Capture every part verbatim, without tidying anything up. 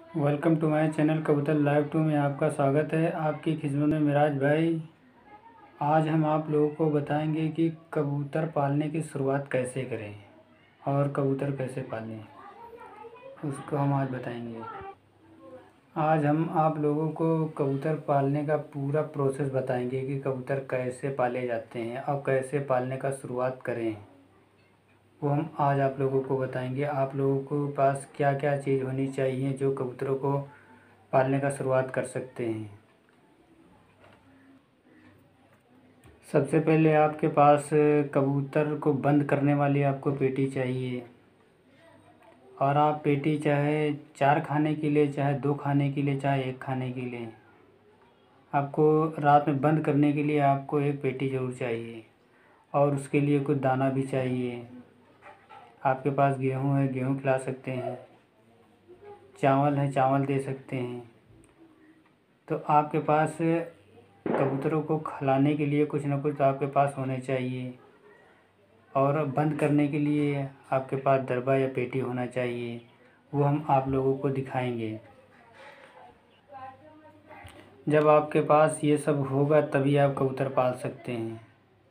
Welcome to my channel Kabootar live two में आपका स्वागत है। आपकी खिदमत में मिराज भाई। आज हम आप लोगों को बताएंगे कि कबूतर पालने की शुरुआत कैसे करें और कबूतर कैसे पालें, उसको हम आज बताएंगे। आज हम आप लोगों को कबूतर पालने का पूरा प्रोसेस बताएंगे कि कबूतर कैसे पाले जाते हैं और कैसे पालने का शुरुआत करें, वो हम आज आप लोगों को बताएंगे। आप लोगों को पास क्या क्या चीज़ होनी चाहिए जो कबूतरों को पालने का शुरुआत कर सकते हैं। सबसे पहले आपके पास कबूतर को बंद करने वाली आपको पेटी चाहिए, और आप पेटी चाहे चार खाने के लिए, चाहे दो खाने के लिए, चाहे एक खाने के लिए, आपको रात में बंद करने के लिए आपको एक पेटी ज़रूर चाहिए। और उसके लिए कुछ दाना भी चाहिए। आपके पास गेहूँ है, गेहूँ खिला सकते हैं, चावल है, चावल दे सकते हैं। तो आपके पास कबूतरों को खिलाने के लिए कुछ न कुछ तो आपके पास होने चाहिए, और बंद करने के लिए आपके पास दरबा या पेटी होना चाहिए। वो हम आप लोगों को दिखाएंगे। जब आपके पास ये सब होगा तभी आप कबूतर पाल सकते हैं।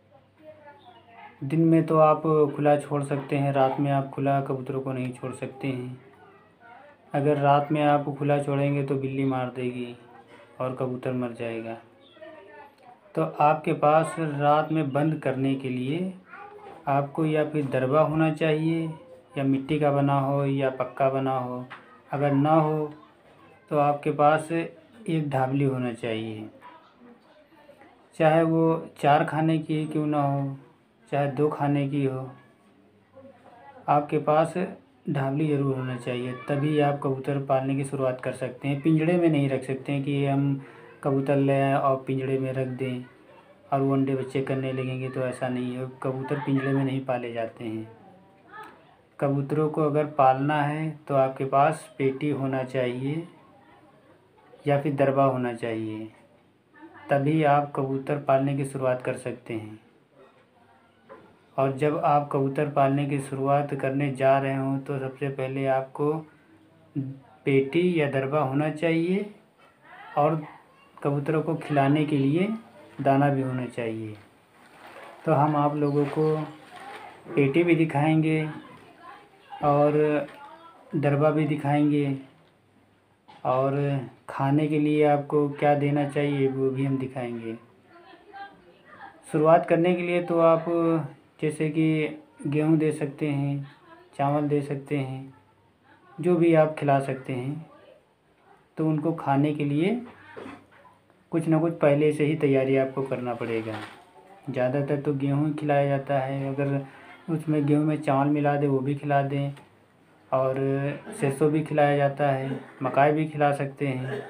दिन में तो आप खुला छोड़ सकते हैं, रात में आप खुला कबूतरों को नहीं छोड़ सकते हैं। अगर रात में आप खुला छोड़ेंगे तो बिल्ली मार देगी और कबूतर मर जाएगा। तो आपके पास रात में बंद करने के लिए आपको या फिर दरबा होना चाहिए, या मिट्टी का बना हो या पक्का बना हो। अगर ना हो तो आपके पास एक ढाबली होना चाहिए, चाहे वो चार खाने की क्यों ना हो, चाहे दो खाने की हो, आपके पास ढाबली ज़रूर होना चाहिए। तभी आप कबूतर पालने की शुरुआत कर सकते हैं। पिंजड़े में नहीं रख सकते हैं कि हम कबूतर ले आएँ और पिंजड़े में रख दें और वो अंडे बच्चे करने लगेंगे, तो ऐसा नहीं है। कबूतर पिंजड़े में नहीं पाले जाते हैं। कबूतरों को अगर पालना है तो आपके पास पेटी होना चाहिए या फिर दरबा होना चाहिए, तभी आप कबूतर पालने की शुरुआत कर सकते हैं। और जब आप कबूतर पालने की शुरुआत करने जा रहे हों तो सबसे पहले आपको पेटी या दरबा होना चाहिए, और कबूतरों को खिलाने के लिए दाना भी होना चाहिए। तो हम आप लोगों को पेटी भी दिखाएंगे और दरबा भी दिखाएंगे, और खाने के लिए आपको क्या देना चाहिए वो भी हम दिखाएंगे। शुरुआत करने के लिए तो आप जैसे कि गेहूँ दे सकते हैं, चावल दे सकते हैं, जो भी आप खिला सकते हैं। तो उनको खाने के लिए कुछ ना कुछ पहले से ही तैयारी आपको करना पड़ेगा। ज़्यादातर तो गेहूँ खिलाया जाता है, अगर उसमें गेहूँ में चावल मिला दें वो भी खिला दें, और सरसों भी खिलाया जाता है, मकाई भी खिला सकते हैं।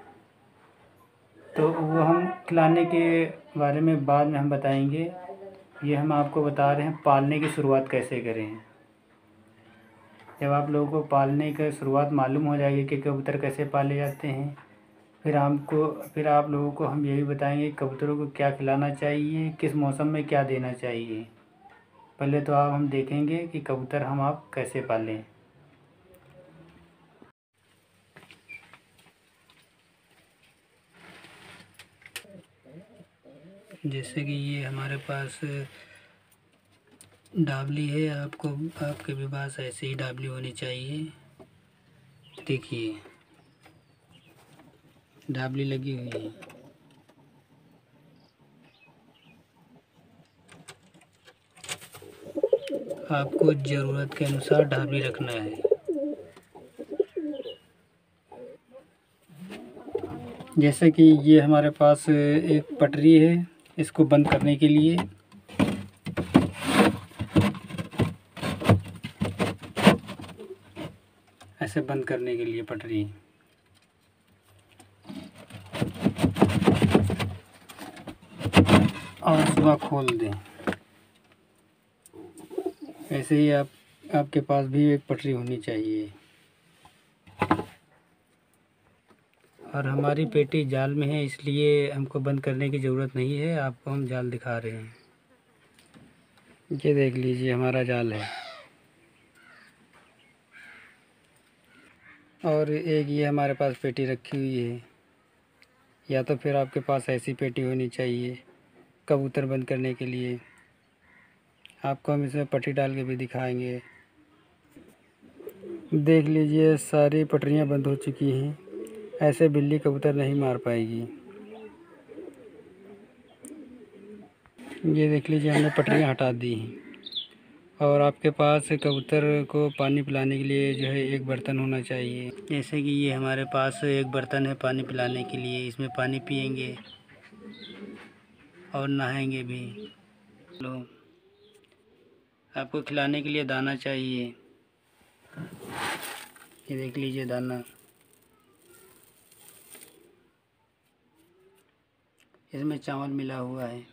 तो वो हम खिलाने के बारे में बाद में हम बताएंगे। ये हम आपको बता रहे हैं पालने की शुरुआत कैसे करें। जब आप लोगों को पालने की शुरुआत मालूम हो जाएगी कि कबूतर कैसे पाले जाते हैं, फिर हमको फिर आप लोगों को हम यही बताएंगे कबूतरों को क्या खिलाना चाहिए, किस मौसम में क्या देना चाहिए। पहले तो आप हम देखेंगे कि कबूतर हम आप कैसे पालें। जैसे कि ये हमारे पास डाबली है, आपको आपके भी पास ऐसे ही डाबली होनी चाहिए। देखिए डाबली लगी हुई है। आपको ज़रूरत के अनुसार डाबली रखना है। जैसे कि ये हमारे पास एक पटरी है, इसको बंद करने के लिए ऐसे बंद करने के लिए पटरी, और सुबह खोल दें। ऐसे ही आप आपके पास भी एक पटरी होनी चाहिए। और हमारी पेटी जाल में है, इसलिए हमको बंद करने की ज़रूरत नहीं है। आपको हम जाल दिखा रहे हैं। ये देख लीजिए हमारा जाल है। और एक ये हमारे पास पेटी रखी हुई है, या तो फिर आपके पास ऐसी पेटी होनी चाहिए कबूतर बंद करने के लिए। आपको हम इसमें पट्टी डाल के भी दिखाएंगे। देख लीजिए सारी पटरियां बंद हो चुकी हैं, ऐसे बिल्ली कबूतर नहीं मार पाएगी। ये देख लीजिए हमने पटरियां हटा दी हैं। और आपके पास कबूतर को पानी पिलाने के लिए जो है एक बर्तन होना चाहिए। जैसे कि ये हमारे पास एक बर्तन है पानी पिलाने के लिए, इसमें पानी पिएंगे और नहाएंगे भी। लो, आपको खिलाने के लिए दाना चाहिए, ये देख लीजिए दाना, इसमें चावल मिला हुआ है।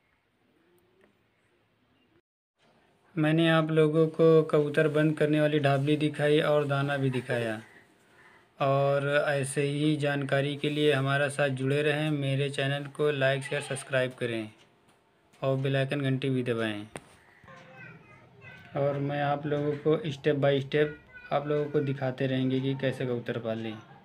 मैंने आप लोगों को कबूतर बंद करने वाली ढाबली दिखाई और दाना भी दिखाया। और ऐसे ही जानकारी के लिए हमारा साथ जुड़े रहें। मेरे चैनल को लाइक शेयर सब्सक्राइब करें और बेल आइकन घंटी भी दबाएं। और मैं आप लोगों को स्टेप बाय स्टेप आप लोगों को दिखाते रहेंगे कि कैसे कबूतर पालें।